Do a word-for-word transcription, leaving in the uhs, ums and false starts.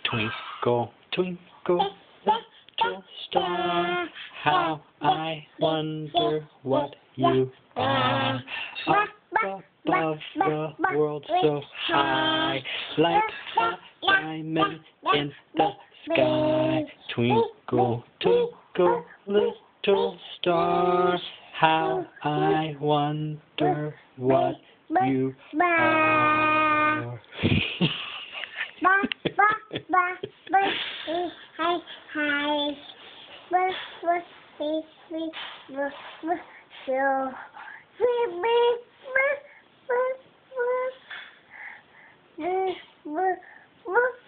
Twinkle, twinkle, little star, how I wonder what you are. Up above the world so high, like a diamond in the sky. Twinkle, twinkle, little star, how I wonder what you are. Ba ba ba ba hi hi ba ba be be ba ba so be be ba ba ba ba ba